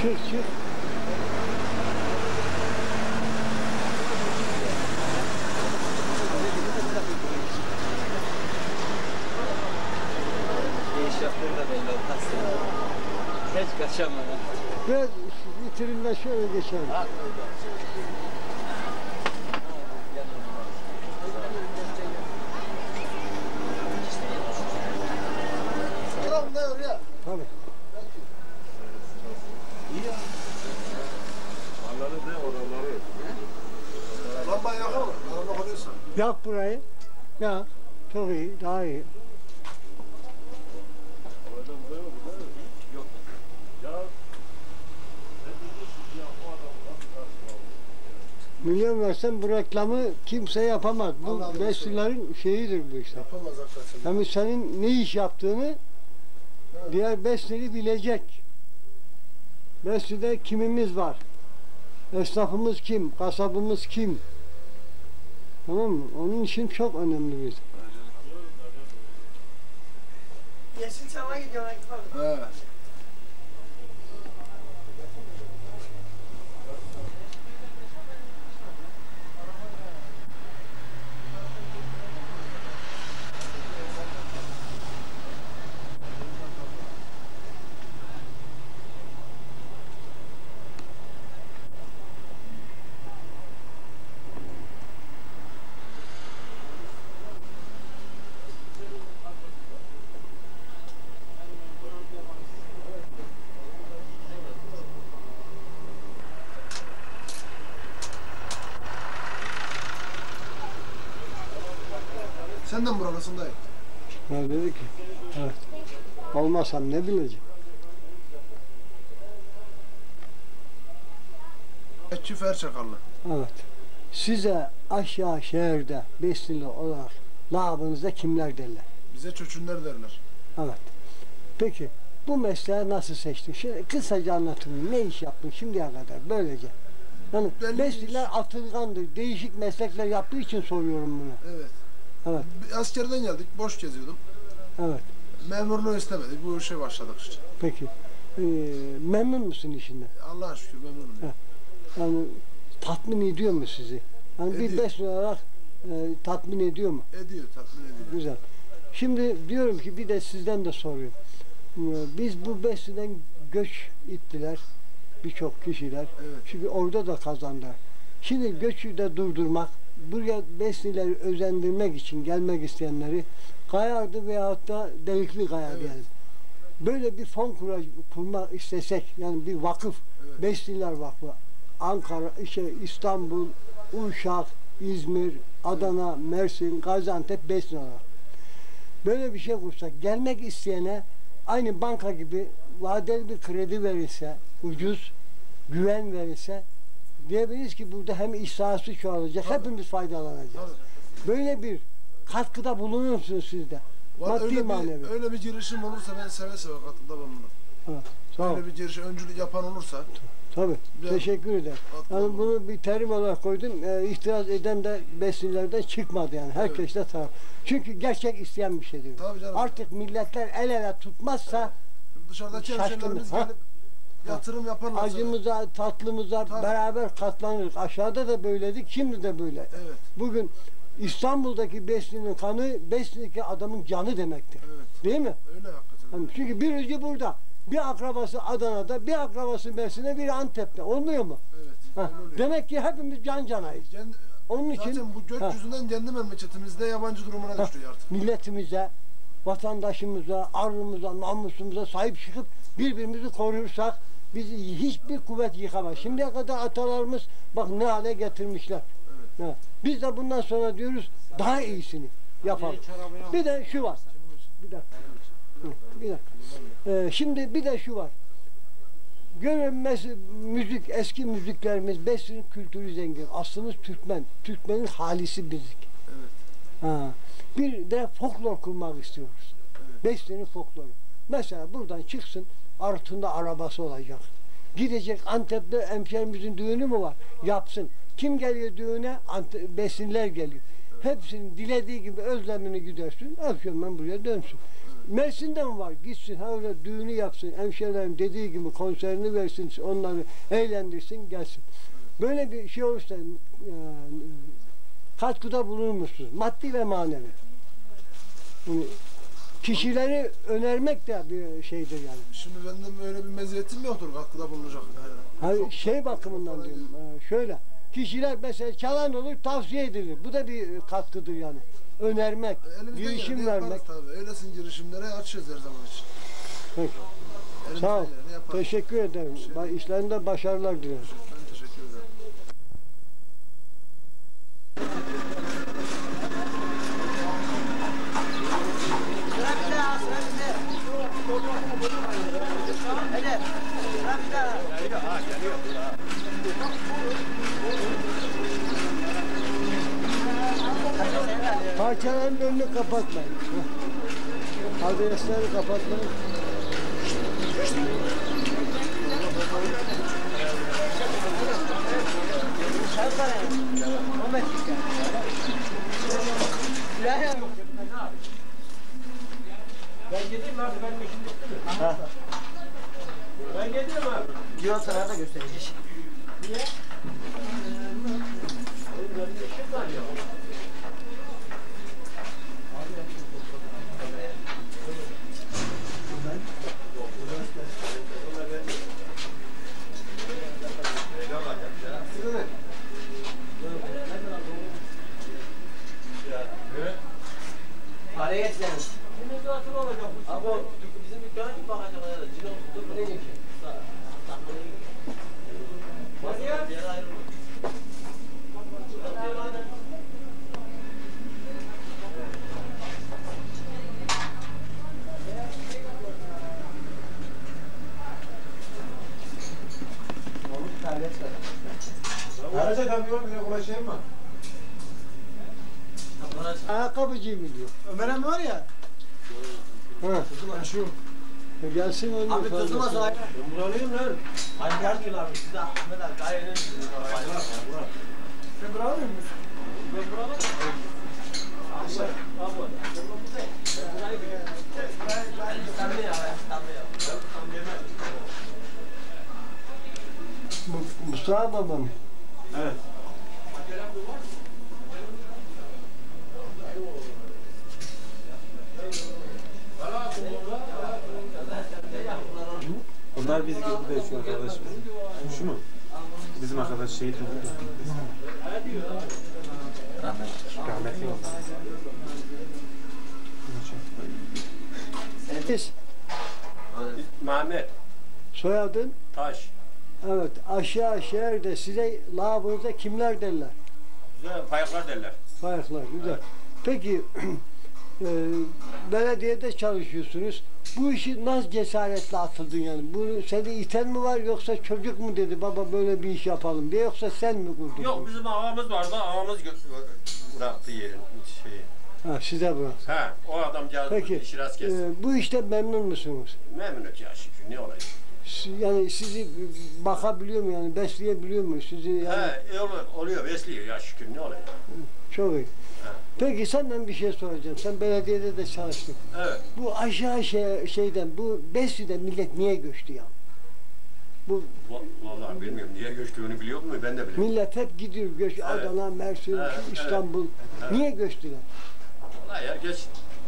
Çık çık. İş yaptığın da belli olmaz. Hiç kaçamadım. Ve vitrinle şöyle geçelim. Tabii. İyi ya. Onları ne oraları? Lamba yakalım. Araba koyuyorsun. Yak burayı. Yak. Çok iyi. Daha iyi. Yok. Ya. Milyon versen bu reklamı kimse yapamaz. Bu Allah'ım beslilerin şeyidir bu işte. Yapamaz hakikaten. Yani senin ne iş yaptığını diğer besleri bilecek. Beslide kimimiz var? Esnafımız kim? Kasabımız kim? Tamam mı? Onun için çok önemli bir. Yeşilçam'a gidiyor Akif abi. He. Sen de mi buralısın dayı? Ya dedi ki, evet. Olmasam ne bileceğim? Etçi Ferçakallı. Evet. Size aşağı şehirde beslili olarak lakabınızda kimler derler? Bize çöçünler derler. Evet. Peki bu mesleği nasıl seçtin? Şimdi kısaca anlatayım. Ne iş yaptın şimdiye kadar böylece? Yani Belli besliler atılgandır. Değişik meslekler yaptığı için soruyorum bunu. Evet. Evet. Askerden geldik, boş geziyordum. Evet. Memurluğu istemedik, bu işe başladık işte. Peki. Memnun musun işinden? Allah'a şükür memnunum. Ya. Yani tatmin ediyor mu sizi? Yani bir Ediyor. besli olarak tatmin ediyor mu? Ediyor, tatmin ediyor. Güzel. Şimdi diyorum ki bir de sizden de soruyorum. Biz bu besliden göç ettiler birçok kişiler. Evet. Çünkü orada da kazandılar. Şimdi göçü de durdurmak, buraya beslileri özendirmek için gelmek isteyenleri Kayardı veyahut da Delikli Kaya Evet. diyelim. Böyle bir fon kurmak istesek, yani bir vakıf, Evet. Besliler Vakfı, Ankara, İstanbul, Uşak, İzmir, Adana, Mersin, Gaziantep, Besli olarak. Böyle bir şey kursak, gelmek isteyene aynı banka gibi vadeli bir kredi verilse, ucuz, güven verilse, diyebiliriz ki burada hem iş sahası çoğalacak, Tabii. hepimiz faydalanacağız. Tabii. Böyle bir katkıda bulunur musunuz siz de? Maddi manevi. Öyle bir girişim olursa ben seve seve katkıda bulunurum. Evet, sağ ol. Öyle bir girişim, öncülük yapan olursa. Tabii. Ben- Teşekkür ederim. Yani bunu bir terim olarak koydum. İhtiraz eden de beslilerden çıkmadı yani. Herkes de taraf. Çünkü gerçek isteyen bir şeydir. Tabii canım. Artık milletler el ele tutmazsa Dışarıdaki Şaşkınız, hemşehrilerimiz ha? gelip yatırım yaparlarsa. acımıza, tatlımıza Tabii. beraber katlanırız. Aşağıda da böyleydik, şimdi de böyle. Evet. Bugün İstanbul'daki Besli'nin kanı, Besli'deki adamın canı demektir. Evet. Değil mi? Öyle hakikaten. Yani çünkü bir ucu burada. Bir akrabası Adana'da, bir akrabası Mersin'de, biri Antep'te. Olmuyor mu? Evet. Ha, öyle oluyor. demek ki hepimiz can canayız. Onun için Zaten bu göç ha, yüzünden kendi memleketimizde yabancı durumuna düşüyor artık. milletimize, vatandaşımıza, arımıza, namusumuza sahip çıkıp birbirimizi korursak bizi hiçbir kuvvet yıkamaz. Şimdiye kadar atalarımız bak ne hale getirmişler. Evet. Ha, biz de bundan sonra diyoruz daha iyisini yapalım. Bir de şu var. Bir dakika. Bir dakika. Şimdi bir de şu var. Görünmez müzik, eski müziklerimiz, Besli'nin kültürü zengin. Aslımız Türkmen. Türkmenin halisi bizlik. Evet. Ha. Bir de folklor kurmak istiyoruz. Evet. Besli'nin folkloru. Mesela buradan çıksın, altında arabası olacak. Gidecek Antep'te hemşerimizin düğünü mü var? Yapsın. Kim geliyor düğüne? Besliler geliyor. Hepsinin dilediği gibi özlemini gidersin. Akşam ben buraya dönsün. Mersin'de mi var? Gitsin ha öyle düğünü yapsın. Hemşehrilerim dediği gibi konserini versin. Onları eğlendirsin gelsin. Böyle bir şey olursa katkıda bulunur musunuz? Maddi ve manevi. Yani kişileri önermek de bir şeydir yani. Şimdi benden öyle bir meziyetim yoktur katkıda bulunacak. Yani. Hayır, şey bakımından diyorum. Şöyle. Kişiler mesela çalan olur tavsiye edilir. Bu da bir katkıdır yani. Önermek, Elimizden girişim geleni vermek. yaparız tabii. Öylesin girişimlere açıyoruz her zaman için. Peki. Elimizden Sağ ol. geleni yaparız. Teşekkür ederim. İşlerinde başarılar diliyorum. Ben teşekkür ederim. Sıra bir daha, sıra bir daha. Hele, sıra bir daha. Parçaların önünü kapatmayın. Adresleri kapatmayın. Ben gideyim abi, benim işim bitti mi? Ben gidiyorum abi. Yok, sana da göstereceğiz. Niye? Benim işim var ya. Paraya geçseniz. Kimin duası olacak bu? Abi o bizim dükkana kim bakacak? Cino tuttu buraya geçiyor. Nasıl ya? Araca kamyon bile ulaşayım mı? Ayakkabıcıyım diyor. Ömer'e mi var ya? Ha. Şu. Gelsin onun Abi ifadesi. kızıma sahip. Ben buralıyım lan. Hani her diyorlar size Ahmet abi gayenin. Sen bravo musun? Ben buralı. Abi. İstanbul ya, İstanbul ya. Mustafa babam. Evet. Onlar biz gibi de şu arkadaş. Şu mu? Bizim arkadaş şehit oldu. Rahmetli oldu. Siz Mehmet soyadın? Taş. Evet. Aşağı şehirde size lağabınıza kimler derler? Güzel fayaklar derler. Fayaklar. Güzel. Peki belediyede çalışıyorsunuz. Bu işi nasıl cesaretle atıldın yani? Bunu seni iten mi var yoksa çocuk mu dedi baba böyle bir iş yapalım diye yoksa sen mi kurdun? Yok bizim ağamız vardı. Ağamız bıraktı yerin şeyi. Ha, size bu. Ha o adamcağız Peki işi rast kessin. bu işte memnun musunuz? Memnunum ya şükür ne olayım. Yani sizi bakabiliyor mu yani besleyebiliyor mu sizi yani? He oluyor besliyor ya şükür ne olayım. Çok iyi. Ha. Peki senden bir şey soracağım. Sen belediyede de çalıştın. Evet. Bu aşağı şeyden, bu Besri'den millet niye göçtü ya? Bu Vallahi bilmiyorum niye göçtüğünü biliyor mu ben de bilmiyorum. millet hep gidiyor göç, Evet. Adana, Mersin, Evet, İstanbul. evet. Niye göçtüler? Vallahi herkes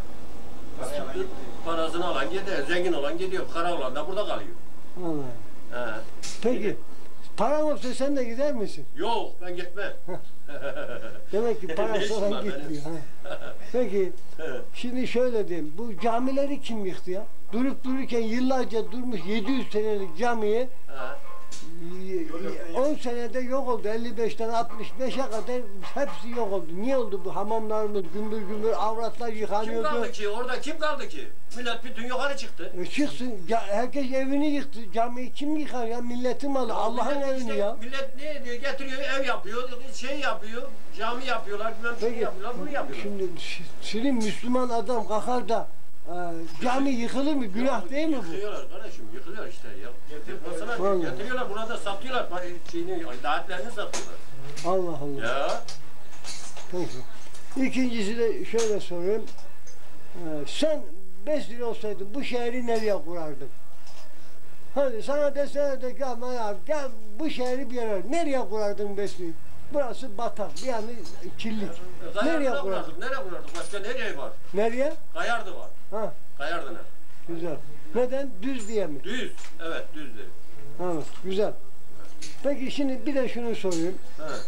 parasını alan gidiyor, zengin olan gidiyor, kara olan da burada kalıyor. Vallahi. He. Peki, paran olsa sen de gider misin? Yok ben gitmem. Demek ki Ne parası işin olan var benim? gitmiyor. Ha. Peki, şimdi şöyle diyeyim, bu camileri kim yıktı ya? Durup dururken yıllarca durmuş 700 senelik camiyi Ha. 10 senede yok oldu. 55'ten 65'e kadar hepsi yok oldu. Niye oldu bu? Hamamlarımız gümbür gümbür, avratlar Kim yıkanıyordu. kaldı ki? Orada kim kaldı ki? Millet bütün yukarı çıktı. Çıksın, herkes evini yıktı. Camiyi kim yıkar ya? Milletin malı, Allah'ın Millet evini işte, ya. Millet ne diyor? Getiriyor, ev yapıyor, şey yapıyor, cami yapıyorlar, bilmem şey Peki, yapıyorlar, bunu yapıyorlar. şimdi sizin Müslüman adam kalkar da cami yıkılır mı? Günah değil mi bu? Yıkıyorlar kardeşim, yıkılıyor işte. Mesela Vallahi. getiriyorlar, burada satıyorlar, şeyini, dağıtlarını satıyorlar. Allah Allah. Ya. Peki. İkincisi de şöyle sorayım. Sen Besli olsaydın bu şehri nereye kurardın? Hadi sana deselerdi ki aman abi gel bu şehri bir yere nereye kurardın Besli'yi? Burası batak, bir yanı kirlik. Nereye kurardın? Nereye kurardık? Başka nereye var? Nereye? Kayardı var. Ha, Kayardı ne? güzel. Neden? Düz diye mi? Düz. Evet düzdü. Evet, güzel. Peki şimdi bir de şunu sorayım. Evet.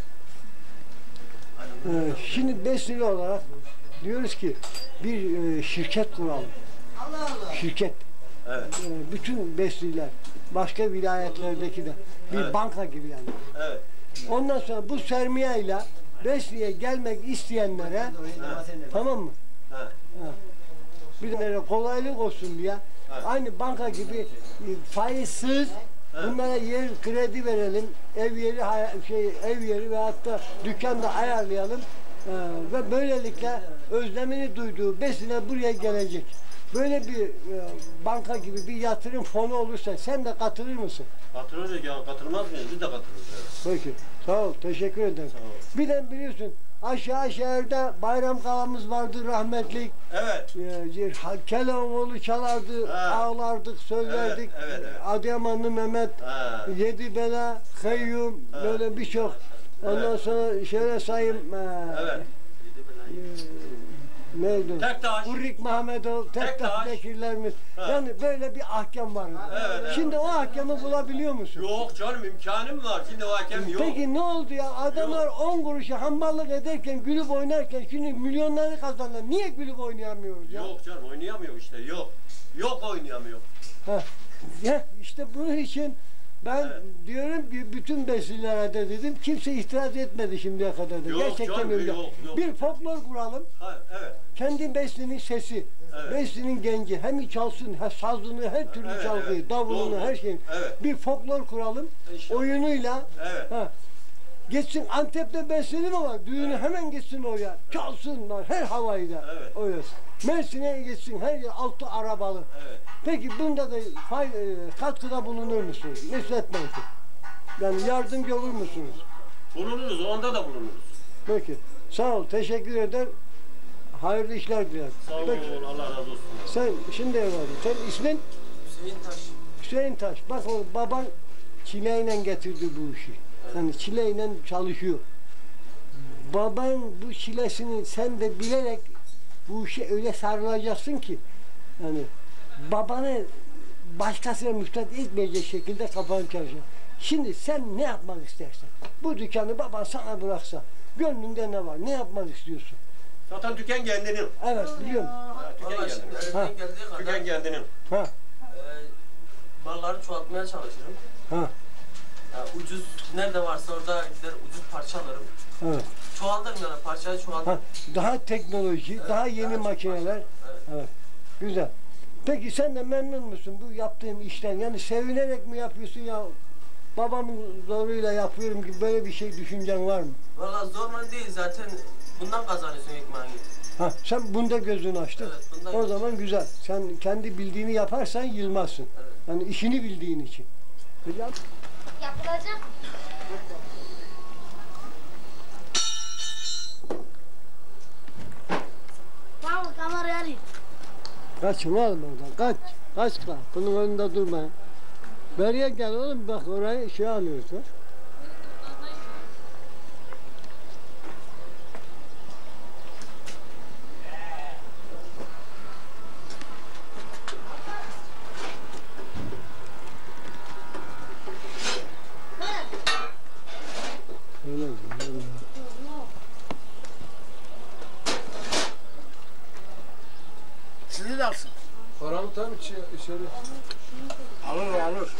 Şimdi Besli olarak diyoruz ki bir şirket kuralım. Şirket. Evet. Bütün Besliler, başka vilayetlerdeki de bir Evet. banka gibi yani. Evet. Ondan sonra bu sermayeyle Besli'ye gelmek isteyenlere tamam mı? Evet. Bir de kolaylık olsun diye aynı banka gibi faizsiz bunlara yer kredi verelim, ev yeri ve hatta dükkanda ayarlayalım ve böylelikle özlemini duyduğu Besli'ne buraya gelecek. Böyle bir banka gibi bir yatırım fonu olursa sen de katılır mısın? Katılırız ya, katılmaz mıyız? Biz de katılırız. Evet. Peki, sağ ol, teşekkür ederim. Sağ ol. Bir de biliyorsun aşağı şehirde bayram kalamız vardı rahmetlik. Evet. Keloğlu çalardı, Ha. ağlardık, söylerdik. Evet, evet. Adıyamanlı Mehmet, Ha. Yedibela, Kayyum, Ha. böyle birçok. Ondan sonra şöyle sayayım. Evet. Neydi? Tektaş. Urrik Mahmedov, Tektaş Tektaş. Bekirlerimiz. Ha. Yani böyle bir ahkam var. Evet. Şimdi o ahkamı bulabiliyor musun? Yok canım imkanım var. Şimdi o hakem yok. Peki ne oldu ya? Adamlar 10 kuruşa hamballık ederken, gülüp oynarken şimdi milyonları kazanırlar. Niye gülüp oynayamıyoruz ya? Yok canım oynayamıyor işte yok. Yok oynayamıyor. Ha. Ya işte bunun için ben Evet. diyorum ki bütün beslilere de dedim kimse itiraz etmedi şimdiye kadar da. Yok Gerçekten canım, öyle. yok. Bir folklor kuralım. Ha, evet. Kendi beslinin sesi, Evet. beslinin genci hem çalsın, hem sazını, her türlü Evet, çalgıyı, evet. davulunu, Doğru. her şeyini. Evet. Bir folklor kuralım. İnşallah. Oyunuyla. Evet. Ha. Geçsin Antep'te besleni mi var? Düğünü hemen gitsin oraya. Çalsınlar her havayı da. Evet. Oynasın. Mersin'e gitsin her yer altı arabalı. Evet. Peki bunda da katkıda bulunur musunuz? Nusret Bey'in. Yani yardımcı olur musunuz? Bulunuruz, onda da bulunuruz. Peki. Sağ ol. Teşekkür eder. Hayırlı işler dilerim. Sağ ol, Peki. Allah razı olsun. Sen şimdi evladım. Sen ismin? Hüseyin Taş. Hüseyin Taş. Bak o baban çileyle getirdi bu işi. Yani çileyle çalışıyor. Baban bu çilesini sen de bilerek bu işe öyle sarılacaksın ki yani babanı başkasına muhtaç etmeyecek şekilde kafanı çalışır. Şimdi sen ne yapmak istersen, bu dükkanı baban sana bıraksa, gönlünde ne var, ne yapmak istiyorsun? Zaten dükkan kendinin. Evet, biliyorum. Ha, dükkan Valla şimdi kendinin. Ha. elimden geldiği kadar Dükkan kendinin. Ha, malları çoğaltmaya çalışırım. ha, Ucuz nerede varsa orada gider ucuz parça alırım. evet. Çoğaltırım yani parçayı çoğaltırım. Ha, daha teknoloji, Evet, daha yeni çok makineler. parça. Evet. Evet, güzel. Peki sen de memnun musun bu yaptığın işten? Yani sevinerek mi yapıyorsun ya? Babamın zoruyla yapıyorum gibi böyle bir şey düşüncen var mı? Valla zorla değil zaten bundan kazanıyorsun ekmeğini. Ha, sen bunda gözünü açtın. Evet, bundan O gözünü. zaman güzel. Sen kendi bildiğini yaparsan yılmazsın. Evet. Yani işini bildiğin için. Peki, Yapılacak. Tamam kamerayı alayım. kaçma oğlum oradan. Kaç. Kaç kal. Bunun önünde durma. Beriye gel oğlum bak orayı şey alıyorsun. Öyle mi? Öyle mi? Sizi de alsın. Paramı tam içeri. Alır.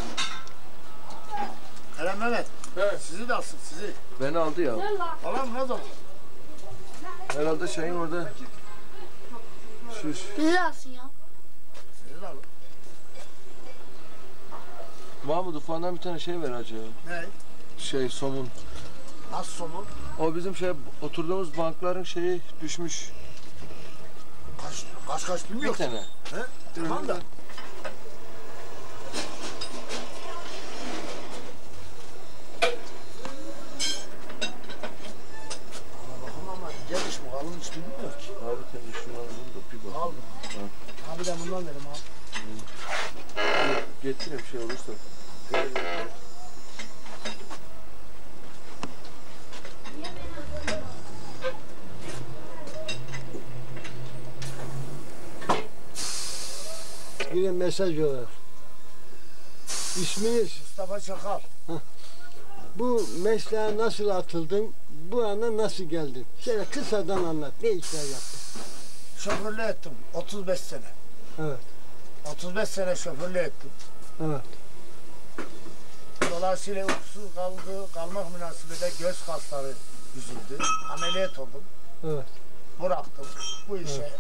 Kerem Mehmet. He. Sizi de alsın sizi. Beni aldı ya. Alalım ne zaman? Herhalde şeyin orada. Şuş. Bizi alsın ya. Sizi de alın. Mahmut ufandan bir tane şey ver hacı ya. Ne? Şey somun. Nasıl somun? O bizim şey oturduğumuz bankların şeyi düşmüş. Kaç Bir bilmiyorum. tane. He? Tamam da. Ama bakın ama geniş bu kalın hiç bilmiyor ki. Abi sen de şunu al da bir bak. Al. Al Bir mesaj olarak. İsminiz? Mustafa Çakal. Bu mesleğe nasıl atıldın? Bu ana nasıl geldin? Şöyle kısadan anlat. Ne işler yaptın? Şoförlüğü ettim 35 sene. Evet. 35 sene şoförlüğü ettim. Evet. Dolayısıyla uykusuz kalmak münasebetiyle göz kasları üzüldü. Ameliyat oldum. Evet. Bıraktım bu işe.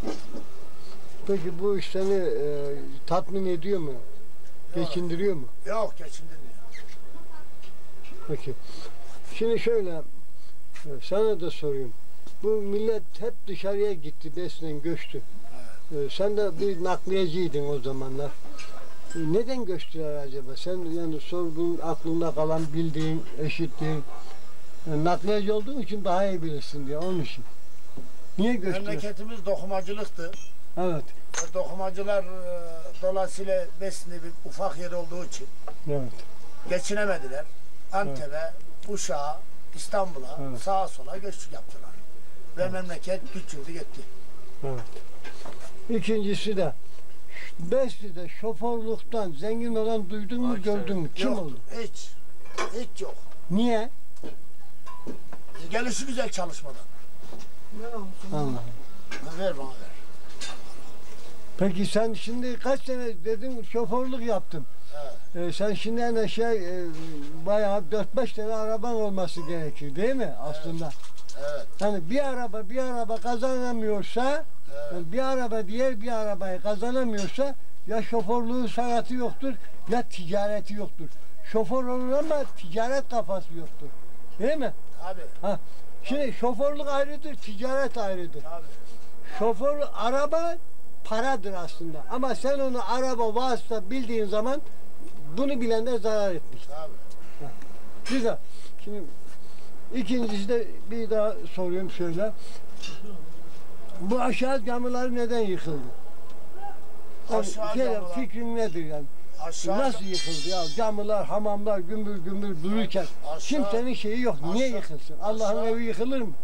Peki bu iş seni tatmin ediyor mu? Geçindiriyor mu? Yok geçindirmiyor. Peki. Şimdi şöyle sana da sorayım. Bu millet hep dışarıya gitti, beslen göçtü. Sen de bir nakliyeciydin o zamanlar. Neden göçtüler acaba? Sen yani sorduğun, aklında kalan, bildiğin, eşittiğin, nakliyeci olduğun için daha iyi bilirsin diye, onun için. Niye göçtüler? Memleketimiz dokumacılıktı. Evet. Dokumacılar dolayısıyla Besni bir ufak yer olduğu için Evet. geçinemediler. Antep'e, Uşak'a, İstanbul'a, Evet. sağa sola göçlük yaptılar. Ve memleket küçüldü gitti. Evet. İkincisi de Besli'de şoförlükten zengin olan duydun mu, gördün mü? Kim Yoktu, oldu? hiç yok. Niye? Gelişi güzel çalışmadan. Allah. Ver bana ver. Peki sen şimdi kaç sene dedin şoförlük yaptın. Evet. Sen şimdi yani bayağı 4-5 tane araban olması gerekir değil mi aslında? Evet. Yani bir araba kazanamıyorsa, Evet. yani bir araba diğer bir arabayı kazanamıyorsa ya şoförlüğü sanatı yoktur ya ticareti yoktur. Şoför olur ama ticaret kafası yoktur. Değil mi? Tabii. Ha. Şimdi şoförlük ayrıdır, ticaret ayrıdır. Tabii. Şoför araba paradır aslında. Ama sen onu araba vasıta bildiğin zaman bunu bilende zarar etmiş. Tabii. Güzel. Şimdi ikincisi de bir daha soruyorum şöyle. Bu aşağı camiler neden yıkıldı? Yani Aşağı camiler- fikrin nedir yani? Aşağı Nasıl yıkıldı ya? Camiler, hamamlar gümbür gümbür dururken Aşağı- kimsenin şeyi yok. Niye aşağı- yıkılsın? Allah'ın aşağı- evi yıkılır mı?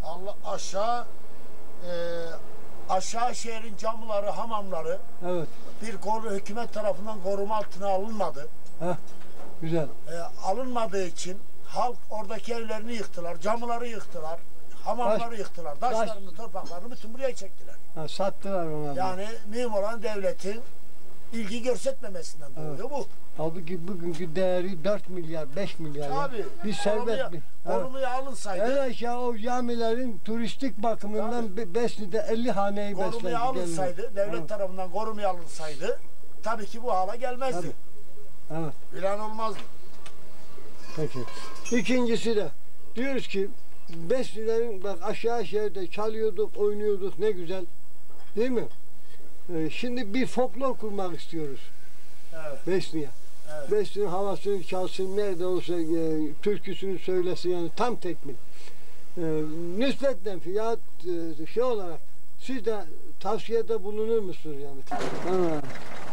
Aşağı şehrin camları, hamamları Evet. hükümet tarafından koruma altına alınmadı. Güzel. Alınmadığı için halk oradaki evlerini yıktılar, camları yıktılar, hamamları yıktılar, taşlarını, torpaklarını bütün buraya çektiler. Ha, sattılar ona. Yani mühim olan devletin ilgi göstermemesinden doğuyor bu. Halbuki bugünkü değeri 4 milyar, 5 milyar. ya. Tabii. Bir servet. Korumaya alınsaydı, En aşağı o camilerin turistik bakımından Besni'de 50 haneyi beslendi. korumaya alınsaydı, devlet Evet. tarafından korumaya alınsaydı tabii ki bu hala gelmezdi. Evet. İlan olmazdı. Peki. İkincisi de diyoruz ki Besnilerin bak aşağı şehirde çalıyorduk, oynuyorduk ne güzel. Değil mi? Şimdi bir folklor kurmak istiyoruz Evet. Besni'ye. Evet. Besni'nin havasını çalsın, nerede olsa türküsünü söylesin yani tam tekmil. Nispetle fiyat şey olarak siz de tavsiyede bulunur musunuz yani? Ha.